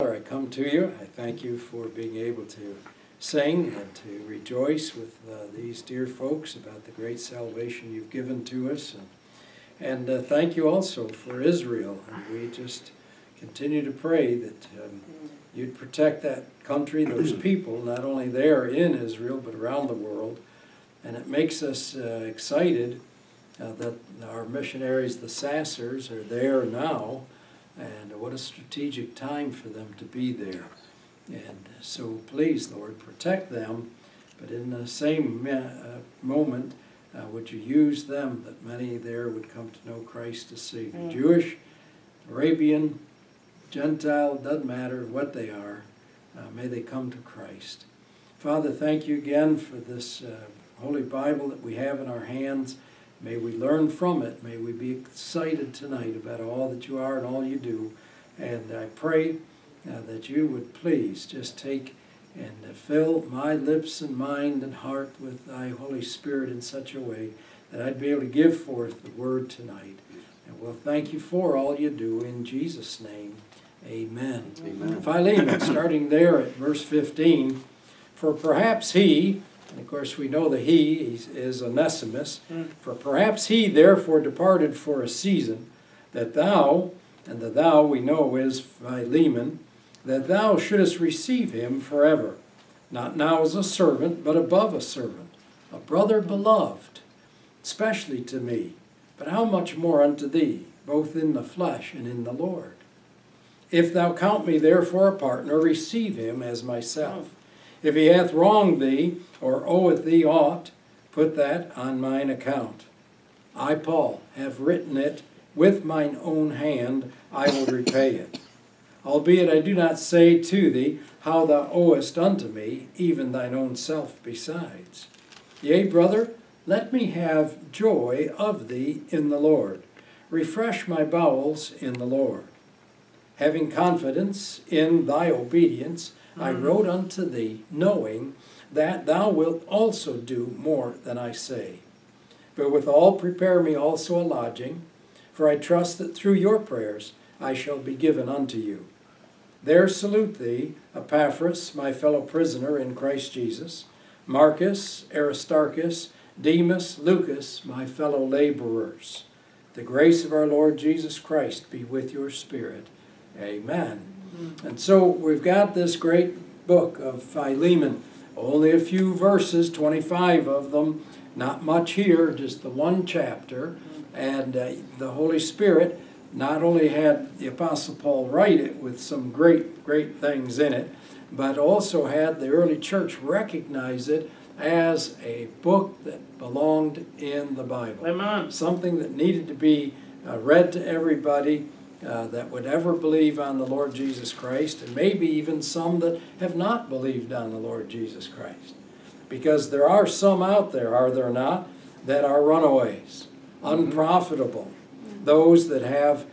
I come to you. I thank you for being able to sing and to rejoice with these dear folks about the great salvation you've given to us. And thank you also for Israel. And we just continue to pray that you'd protect that country, those people, not only there in Israel, but around the world. And it makes us excited that our missionaries, the Sassers, are there now. And what a strategic time for them to be there. And so please, Lord, protect them. But in the same moment, would you use them that many there would come to know Christ as Savior. Jewish, Arabian, Gentile, doesn't matter what they are. May they come to Christ. Father, thank you again for this Holy Bible that we have in our hands. May we learn from it. May we be excited tonight about all that you are and all you do. And I pray that you would please just take and fill my lips and mind and heart with thy Holy Spirit in such a way that I'd be able to give forth the word tonight. And we'll thank you for all you do in Jesus' name. Amen. Amen. Philemon, starting there at verse 15, for perhaps he, and of course we know the he is Onesimus, for perhaps he therefore departed for a season, that thou, and the thou we know is Philemon, that thou shouldest receive him forever, not now as a servant, but above a servant, a brother beloved, especially to me, but how much more unto thee, both in the flesh and in the Lord. If thou count me therefore a partner, receive him as myself. If he hath wronged thee, or oweth thee aught, put that on mine account. I, Paul, have written it with mine own hand, I will repay it. Albeit I do not say to thee how thou owest unto me, even thine own self besides. Yea, brother, let me have joy of thee in the Lord. Refresh my bowels in the Lord. Having confidence in thy obedience, I wrote unto thee, knowing that thou wilt also do more than I say. But withal prepare me also a lodging, for I trust that through your prayers I shall be given unto you. There salute thee, Epaphras, my fellow prisoner in Christ Jesus, Marcus, Aristarchus, Demas, Lucas, my fellow laborers. The grace of our Lord Jesus Christ be with your spirit. Amen. And so we've got this great book of Philemon. Only a few verses, 25 of them, not much here, just the one chapter. And the Holy Spirit not only had the Apostle Paul write it with some great, great things in it, but also had the early church recognize it as a book that belonged in the Bible. Amen. Something that needed to be read to everybody that would ever believe on the Lord Jesus Christ, and maybe even some that have not believed on the Lord Jesus Christ. Because there are some out there, are there not, that are runaways, unprofitable. Those that have,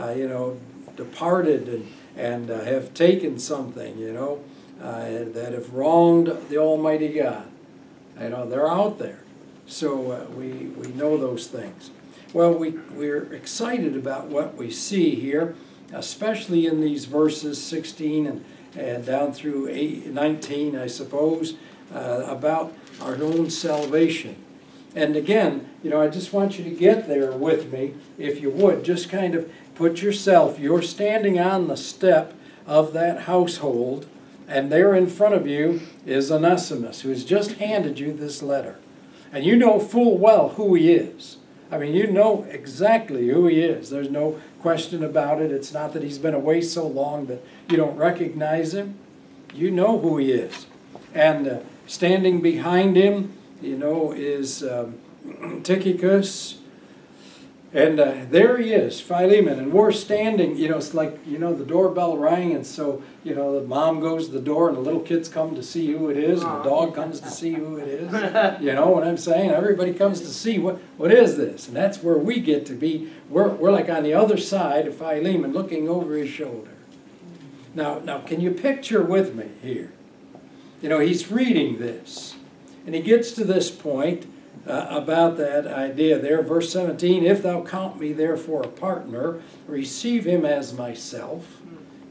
departed and have taken something, that have wronged the Almighty God. They're out there. So we know those things. Well, we're excited about what we see here, especially in these verses 16 and down through 19, I suppose, about our own salvation. And again, I just want you to get there with me, if you would. Just kind of put yourself, you're standing on the step of that household, and there in front of you is Onesimus, who has just handed you this letter. And you know full well who he is. I mean, you know exactly who he is. There's no question about it. It's not that he's been away so long that you don't recognize him. You know who he is. And standing behind him, is Tychicus. And there he is, Philemon. And we're standing, it's like, the doorbell rang, and so, the mom goes to the door, and the little kids come to see who it is, and the dog comes to see who it is. You know what I'm saying? Everybody comes to see what is this? And that's where we get to be. We're like on the other side of Philemon, looking over his shoulder. Now, can you picture with me here? He's reading this, and he gets to this point about that idea there. Verse 17, if thou count me therefore a partner, receive him as myself.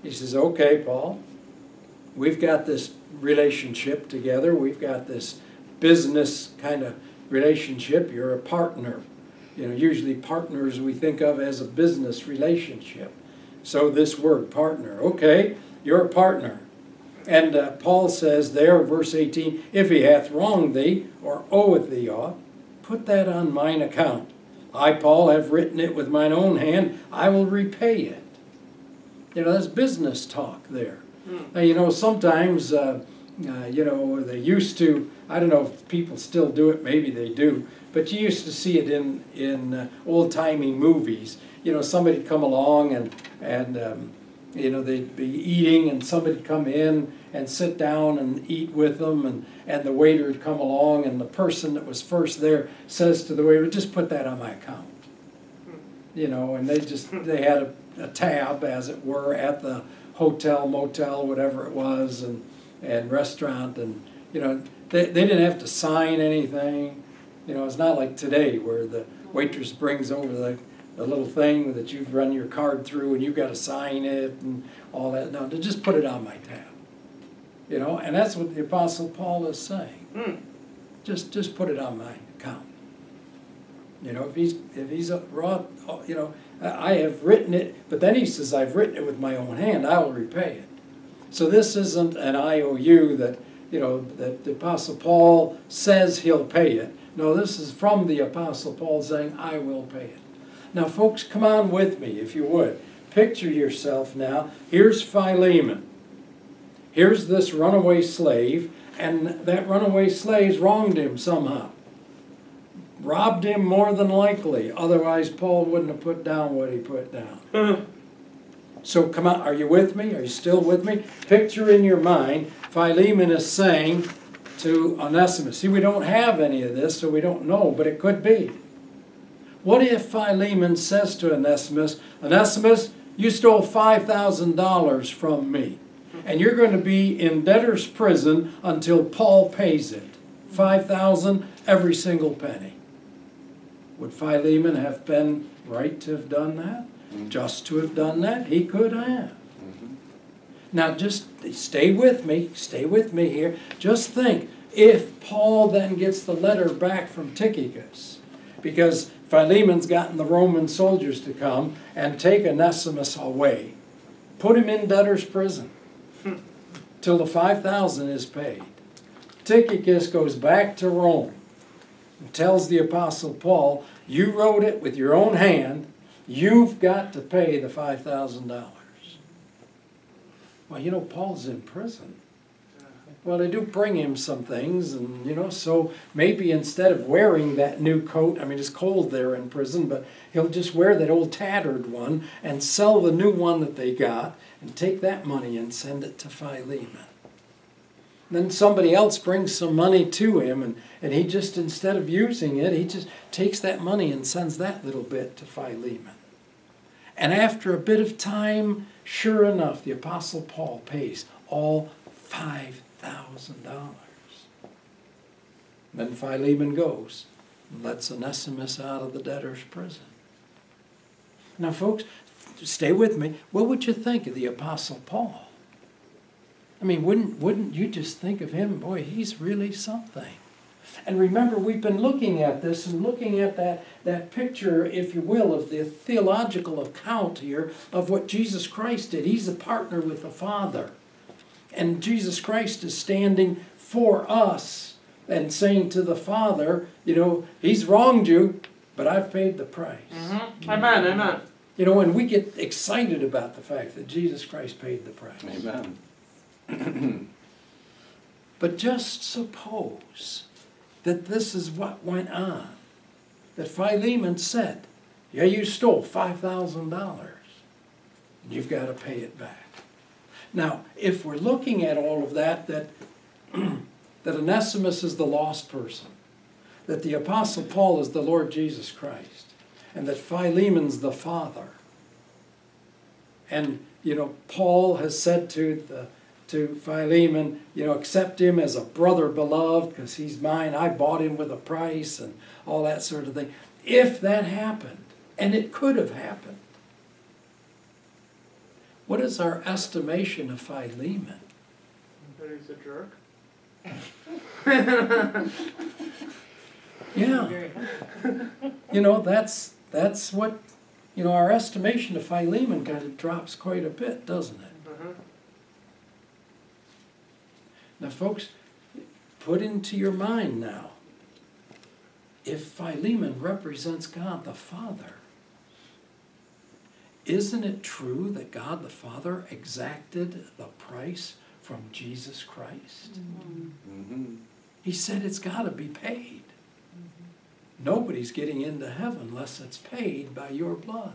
He says, okay, Paul, we've got this relationship together. We've got this business kind of relationship. You're a partner. You know, usually partners we think of as a business relationship. So this word, partner, okay, you're a partner. And Paul says there, verse 18, if he hath wronged thee, or oweth thee aught, put that on mine account. I, Paul, have written it with mine own hand. I will repay it. You know, that's business talk there. Now, you know, sometimes, you know, they used to, I don't know if people still do it, maybe they do, but you used to see it in old-timey movies. You know, somebody'd come along and you know, they'd be eating and somebody'd come in and sit down and eat with them, and the waiter would come along, and the person that was first there says to the waiter, just put that on my account. You know, and they had a tab, as it were, at the hotel, motel, whatever it was, and restaurant, and, you know, they didn't have to sign anything. You know, it's not like today where the waitress brings over the little thing that you've run your card through and you've got to sign it and all that. No, to just put it on my tab. You know, and that's what the Apostle Paul is saying. Just put it on my account. You know, if he's a raw, you know, I have written it, but then he says, I've written it with my own hand, I will repay it. So this isn't an IOU that, you know, that the Apostle Paul says he'll pay it. No, this is from the Apostle Paul saying, I will pay it. Now, folks, come on with me, if you would. Picture yourself now. Here's Philemon. Here's this runaway slave, and that runaway slave's wronged him somehow. Robbed him more than likely. Otherwise, Paul wouldn't have put down what he put down. So come on, are you with me? Are you still with me? Picture in your mind, Philemon is saying to Onesimus. See, we don't have any of this, so we don't know, but it could be. What if Philemon says to Onesimus, Onesimus, you stole $5,000 from me, and you're going to be in debtor's prison until Paul pays it. $5,000, every single penny. Would Philemon have been right to have done that? Just to have done that? He could have. Now just stay with me here. Just think, if Paul then gets the letter back from Tychicus, because Philemon's gotten the Roman soldiers to come and take Onesimus away, put him in debtor's prison till the 5,000 is paid. Tychicus goes back to Rome and tells the Apostle Paul, you wrote it with your own hand, you've got to pay the $5,000. Well, you know, Paul's in prison. Well, they do bring him some things, and, you know, so maybe instead of wearing that new coat, I mean, it's cold there in prison, but he'll just wear that old tattered one and sell the new one that they got and take that money and send it to Philemon. Then somebody else brings some money to him, and he just, instead of using it, he just takes that money and sends that little bit to Philemon. And after a bit of time, sure enough, the Apostle Paul pays all $5,000. Then Philemon goes and lets Onesimus out of the debtor's prison. Now, folks, stay with me. What would you think of the Apostle Paul? I mean, wouldn't you just think of him, boy, he's really something. And remember, we've been looking at this and looking at that picture, if you will, of the theological account here of what Jesus Christ did. He's a partner with the Father. And Jesus Christ is standing for us and saying to the Father, you know, he's wronged you, but I've paid the price. Amen, amen. You know, and we get excited about the fact that Jesus Christ paid the price. Amen. But just suppose that this is what went on. That Philemon said, yeah, you stole $5,000, and you've got to pay it back. Now, if we're looking at all of that, that Onesimus is the lost person, that the Apostle Paul is the Lord Jesus Christ, and that Philemon's the Father. And, you know, Paul has said to Philemon, you know, accept him as a brother beloved because he's mine. I bought him with a price and all that sort of thing. If that happened, and it could have happened, What is our estimation of Philemon? That he's a jerk. Yeah. You know, that's what, you know, our estimation of Philemon kind of drops quite a bit, doesn't it? Now, folks, put into your mind now, if Philemon represents God the Father, isn't it true that God the Father exacted the price from Jesus Christ? Mm-hmm. He said it's got to be paid. Nobody's getting into heaven unless it's paid by your blood.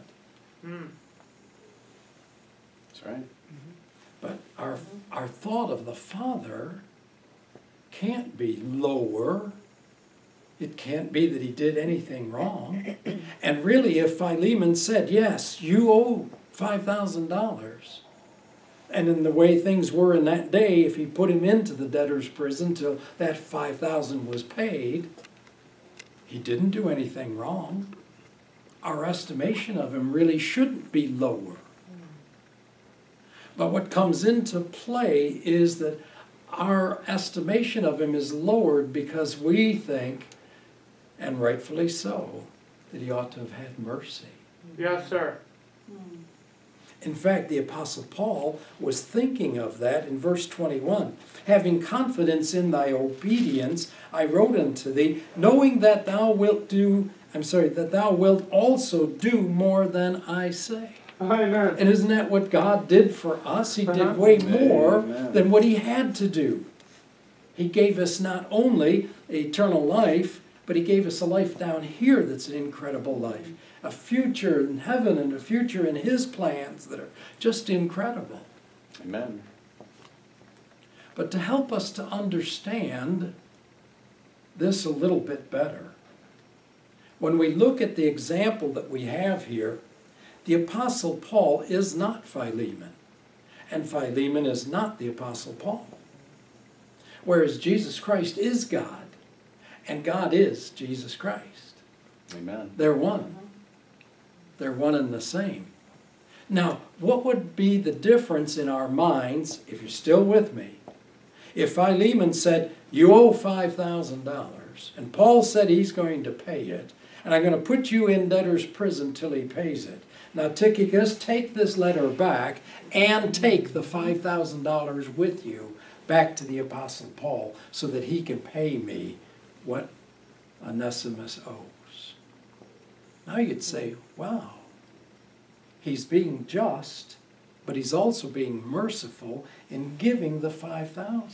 That's right. But our thought of the Father can't be lower. It can't be that he did anything wrong. And really, if Philemon said, yes, you owe $5,000, and in the way things were in that day, if he put him into the debtor's prison till that $5,000 was paid, he didn't do anything wrong. Our estimation of him really shouldn't be lower. But what comes into play is that our estimation of him is lowered because we think, and rightfully so, that he ought to have had mercy. Yes, sir. In fact, the Apostle Paul was thinking of that in verse 21. Having confidence in thy obedience, I wrote unto thee, knowing that thou wilt also do more than I say. Amen. And isn't that what God did for us? He did way more Amen. than what he had to do. He gave us not only eternal life, but he gave us a life down here that's an incredible life. A future in heaven and a future in his plans that are just incredible. Amen. But to help us to understand this a little bit better, when we look at the example that we have here, the Apostle Paul is not Philemon, and Philemon is not the Apostle Paul. Whereas Jesus Christ is God, and God is Jesus Christ. Amen. They're one. They're one and the same. Now, what would be the difference in our minds, if you're still with me, if Philemon said, you owe $5,000, and Paul said he's going to pay it, and I'm going to put you in debtor's prison till he pays it. Now, Tychicus, take this letter back and take the $5,000 with you back to the Apostle Paul so that he can pay me what Onesimus owes. Now you'd say, wow, he's being just, but he's also being merciful in giving the $5,000.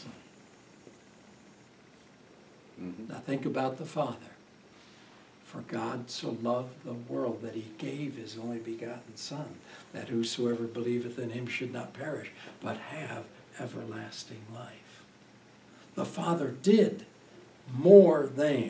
Mm-hmm. Now think about the Father. For God so loved the world that he gave his only begotten Son, that whosoever believeth in him should not perish, but have everlasting life. The Father did more than.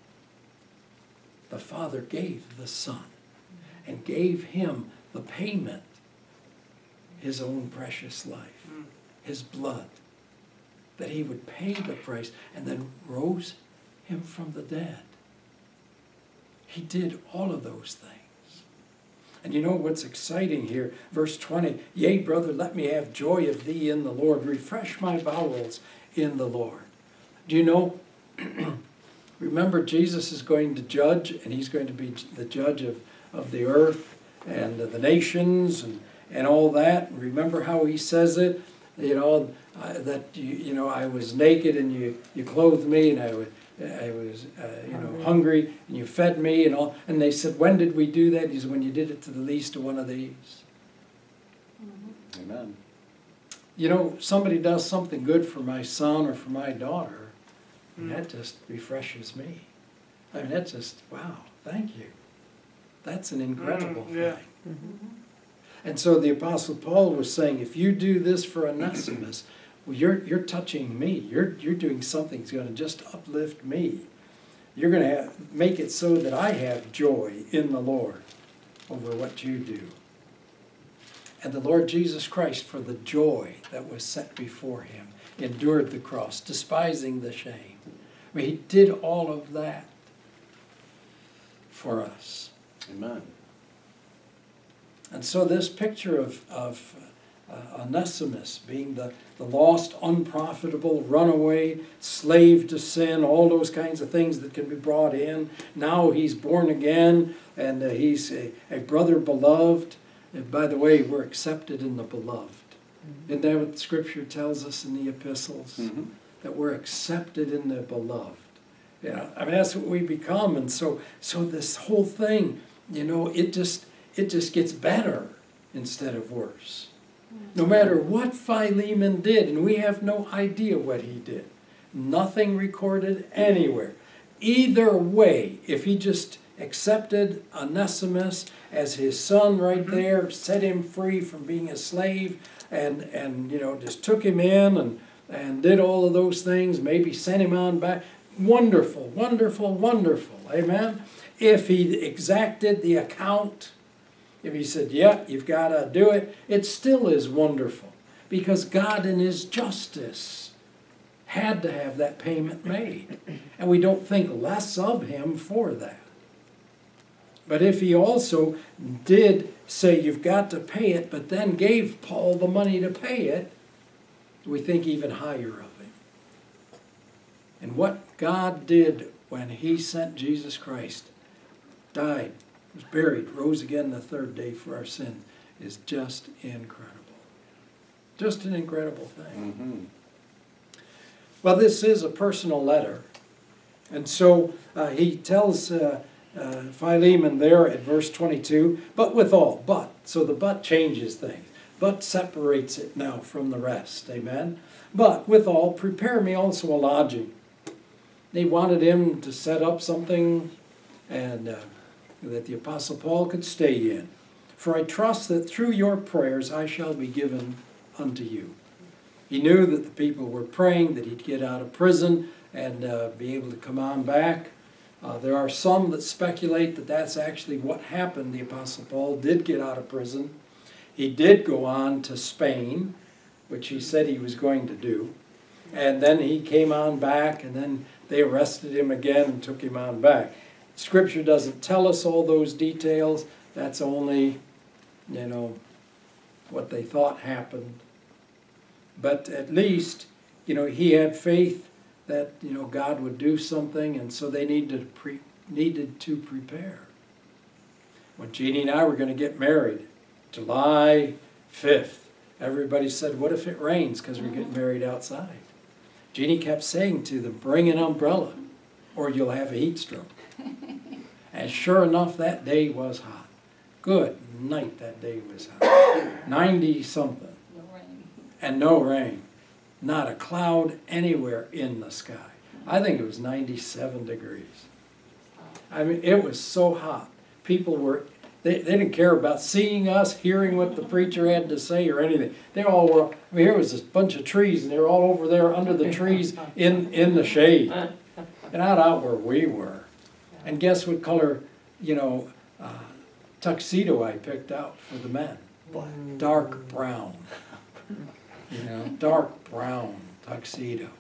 The Father gave the Son and gave him the payment, his own precious life, his blood, that he would pay the price and then rose him from the dead. He did all of those things. And you know what's exciting here? Verse 20, yea, brother, let me have joy of thee in the Lord. Refresh my bowels in the Lord. Do you know, remember Jesus is going to judge, and he's going to be the judge of the earth and the nations and all that. And remember how he says it? You know, that, I was naked and you clothed me, and I was hungry, and you fed me, and all. And they said, when did we do that? He said, when you did it to the least of one of these. Amen. You know, somebody does something good for my son or for my daughter, and that just refreshes me. I mean, that's just, wow, thank you. That's an incredible thing. And so the Apostle Paul was saying, if you do this for Onesimus, well, you're touching me. You're doing something that's going to just uplift me. You're going to make it so that I have joy in the Lord over what you do. And the Lord Jesus Christ, for the joy that was set before him, endured the cross, despising the shame. I mean, he did all of that for us. Amen. And so this picture of Onesimus being the lost, unprofitable, runaway, slave to sin, all those kinds of things that can be brought in. Now he's born again, and he's a brother beloved. And by the way, we're accepted in the beloved. Isn't that what Scripture tells us in the epistles? Mm-hmm. That we're accepted in the beloved. Yeah, I mean, that's what we become. And so this whole thing, you know, it just gets better instead of worse. No matter what Philemon did, and we have no idea what he did. Nothing recorded anywhere. Either way, if he just accepted Onesimus as his son right there, set him free from being a slave, and you know, just took him in and did all of those things, maybe sent him on back. Wonderful, wonderful, wonderful. Amen? If he exacted the account, if he said, yeah, you've got to do it, it still is wonderful. Because God in his justice had to have that payment made. And we don't think less of him for that. But if he also did say you've got to pay it, but then gave Paul the money to pay it, we think even higher of him. And what God did when he sent Jesus Christ, died, was buried, rose again the third day for our sin, is just incredible. Just an incredible thing. Mm-hmm. Well, this is a personal letter. And so he tells Philemon there at verse 22, but withal, but. So the but changes things. But separates it now from the rest. Amen? But withal, prepare me also a lodging. They wanted him to set up something and that the Apostle Paul could stay in. For I trust that through your prayers I shall be given unto you. He knew that the people were praying that he'd get out of prison and be able to come on back. There are some that speculate that that's actually what happened. The Apostle Paul did get out of prison. He did go on to Spain, which he said he was going to do. And then he came on back, and then they arrested him again and took him on back. Scripture doesn't tell us all those details. That's only, you know, what they thought happened. But at least, you know, he had faith that, you know, God would do something, and so they needed to prepare. When Jeannie and I were going to get married, July 5th, everybody said, what if it rains, because we're getting married outside? Jeannie kept saying to them, bring an umbrella, or you'll have a heat stroke. And sure enough, that day was hot. Good night, that day was hot. 90-something. No rain. And no rain. Not a cloud anywhere in the sky. I think it was 97 degrees. I mean, it was so hot. People were, they didn't care about seeing us, hearing what the preacher had to say or anything. They all were, I mean, here was this bunch of trees, and they were all over there under the trees in the shade. And not out where we were. And guess what color, you know, tuxedo I picked out for the men? Black. Dark brown. You know, dark brown tuxedo.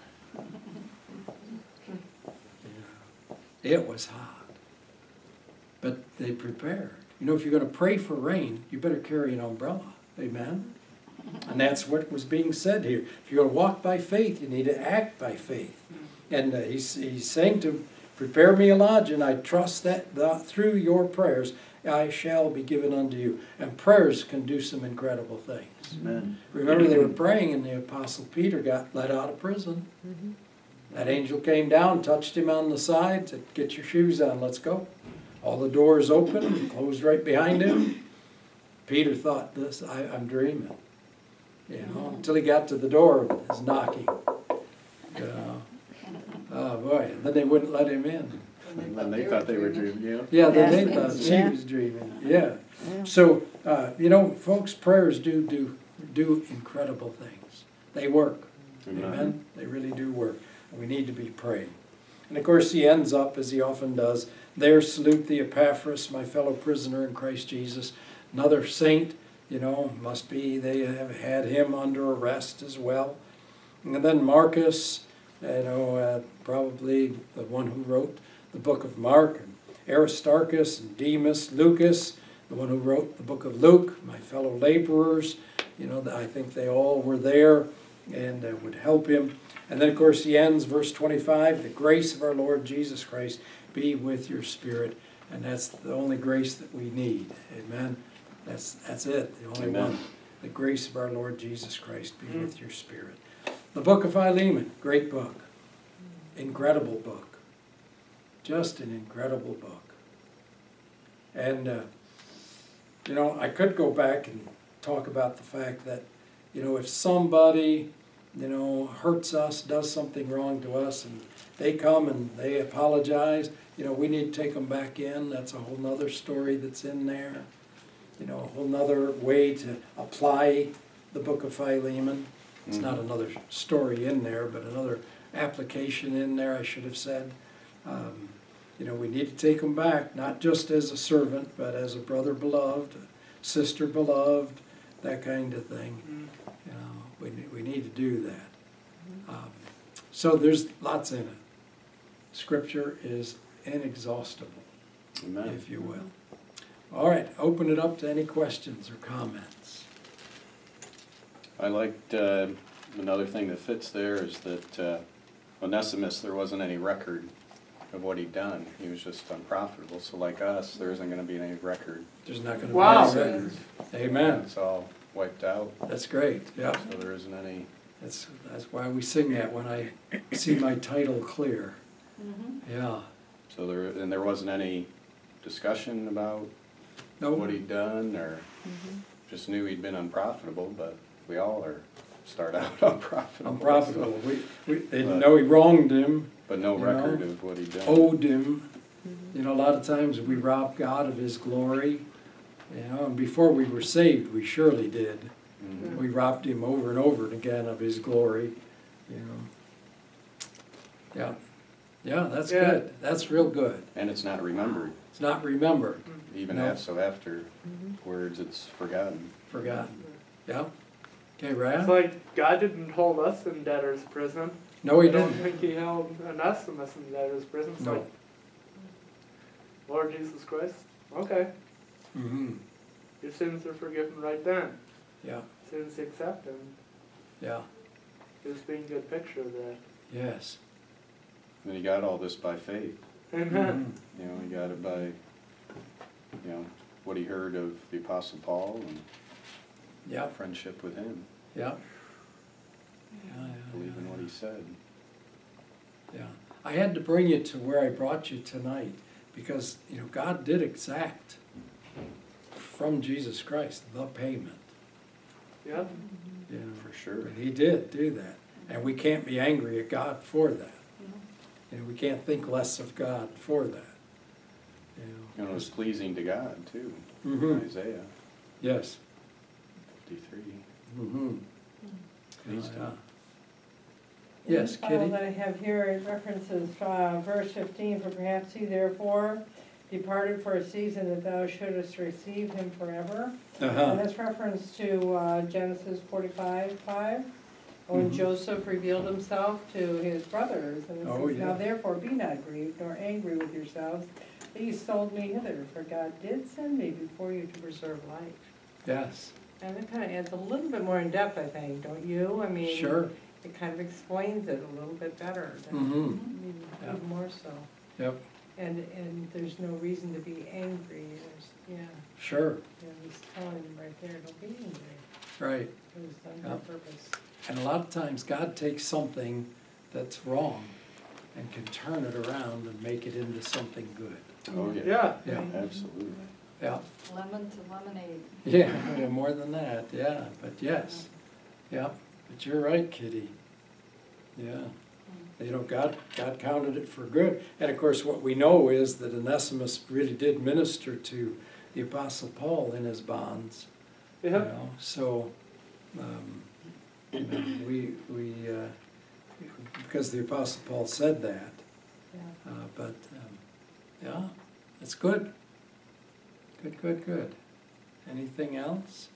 It was hot. But they prepared. You know, if you're going to pray for rain, you better carry an umbrella. Amen? And that's what was being said here. If you're going to walk by faith, you need to act by faith. And he's saying to prepare me a lodge, and I trust that through your prayers I shall be given unto you. And prayers can do some incredible things. Amen. Remember, they were praying, and the Apostle Peter got let out of prison. Mm-hmm. That angel came down, touched him on the side, said, get your shoes on, let's go. All the doors open, closed right behind him. Peter thought, I'm dreaming. You know, until he got to the door, it was knocking. You know. Oh boy, and then they wouldn't let him in. And then they thought they were dreaming, you know? Yeah, then they thought she was dreaming. Yeah. So, you know, folks, prayers do incredible things. They work. Amen? They really do work. And we need to be praying. And of course, he ends up, as he often does, there salute the Epaphras, my fellow prisoner in Christ Jesus. Another saint, you know, must be, they have had him under arrest as well. And then Marcus, you know, probably the one who wrote the book of Mark, and Aristarchus and Demas, Lucas, the one who wrote the book of Luke, my fellow laborers, you know, I think they all were there and would help him. And then, of course, he ends, verse 25, the grace of our Lord Jesus Christ be with your spirit. And that's the only grace that we need. Amen. That's it, the only Amen. one. The grace of our Lord Jesus Christ be with your spirit. The book of Philemon, great book. Incredible book. Just an incredible book. And, you know, I could go back and talk about the fact that, you know, if somebody, you know, hurts us, does something wrong to us, and they come and they apologize, you know, we need to take them back in. That's a whole nother story that's in there. You know, a whole nother way to apply the book of Philemon. It's not another story in there, but another application in there, I should have said. You know, we need to take them back, not just as a servant, but as a brother beloved, sister beloved, that kind of thing. You know, we need to do that. So there's lots in it. Scripture is inexhaustible, Amen. if you will. All right, open it up to any questions or comments. I liked, another thing that fits there is that Onesimus, there wasn't any record of what he'd done. He was just unprofitable. So like us, there isn't going to be any record. There's not going to Wow. be a record. Amen. It's all wiped out. That's great. Yeah. So there isn't any. That's why we sing that when I see my title clear. Yeah. So there wasn't any discussion about No. what he'd done, or just knew he'd been unprofitable. But we all start out unprofitable. Unprofitable. So, They didn't know he wronged him, but no You record know, of what he'd done. owed him. You know, a lot of times we rob God of His glory. You know, and before we were saved, we surely did. Mhm. We robbed Him over and over again of His glory. You know. Yeah. Yeah, that's Yeah. good. That's real good. And it's not remembered. It's not remembered, Even No. afterwards, it's forgotten. forgotten. Yeah. Okay, It's Rad? like God didn't hold us in debtor's prison. No, He I don't didn't. think He held Onesimus in debtor's prison. It's No. like, Lord Jesus Christ, okay, Mm-hmm. your sins are forgiven right then. Yeah. Sins accepted. Yeah. Just being a good picture of that. Yes. And he got all this by faith. Amen. Mhm. You know, he got it by, you know, what he heard of the Apostle Paul and Yeah. friendship with him, Yeah. Yeah. believing what he said. Yeah. I had to bring you to where I brought you tonight because, you know, God did exact from Jesus Christ the payment. Yep. You know, For sure. and He did do that. And we can't be angry at God for that. You know, we can't think less of God for that. You And it was pleasing to God, too. Mhm. Isaiah Yes. 53. Mm-hmm. Pleased Yeah. him. Yes, In the Kitty? file that I have here, it references verse 15, for perhaps he therefore departed for a season that thou shouldest receive him forever. And Uh-huh. that's reference to Genesis 45:5, when Mhm. Joseph revealed himself to his brothers. And it Oh, says, yeah. now therefore be not grieved nor angry with yourselves that ye sold me hither, for God did send me before you to preserve life. Yes. And it kind of adds a little bit more in depth, I think, don't you? I mean, Sure. it kind of explains it a little bit better. Mhm. Yeah. Even more so. Yep. And there's no reason to be angry. There's, yeah, Sure. he's telling him right there, don't be angry. Right. It was done Yeah. on purpose. And a lot of times God takes something that's wrong and can turn it around and make it into something good. Oh, yeah. Yeah. Yeah. Absolutely. Yeah. Lemon to lemonade. Yeah, more than that, yeah, but yes. Yeah, but you're right, Kitty. Yeah. You know, God counted it for good. And of course, what we know is that Onesimus really did minister to the Apostle Paul in his bonds. You Yep. know, so you know, we because the Apostle Paul said that. Yeah. But yeah, it's good. Good. Anything else?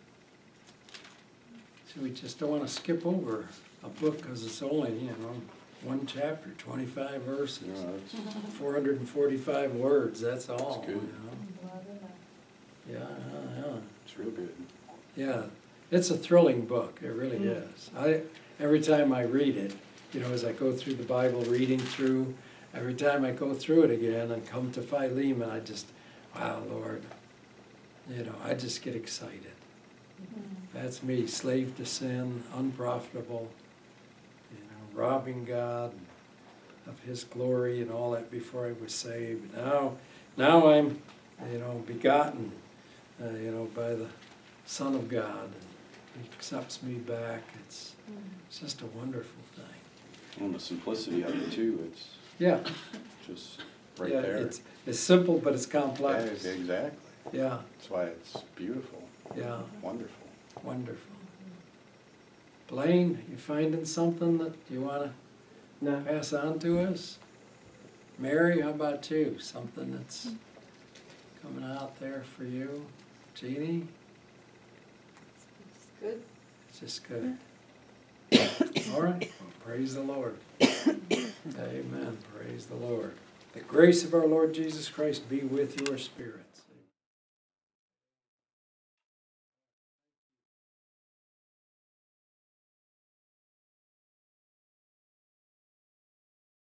So we just don't want to skip over a book because it's only, you know, One chapter, 25 verses, You know, it's 445 words, that's all. That's good. You know? Yeah. it's real good. Yeah, it's a thrilling book, it really is. Every time I read it, you know, as I go through the Bible, reading through, every time I go through it again and come to Philemon, I just, wow, Lord, you know, I just get excited. That's me, slave to sin, unprofitable, you know, robbing God of His glory and all that before I was saved. Now I'm, you know, begotten, you know, by the Son of God, and He accepts me back. It's just a wonderful thing. And the simplicity of it too, it's Yeah, just right yeah, there. it's simple, but it's Yeah, complex. exactly. Yeah, That's why it's beautiful, yeah, wonderful. wonderful. Blaine, you finding something that you want No. to pass on to us? Mary, how about you? Something that's coming out there for you? Jeannie? Good. It's just good. All right, well, praise the Lord. Amen, praise the Lord. The grace of our Lord Jesus Christ be with your spirits.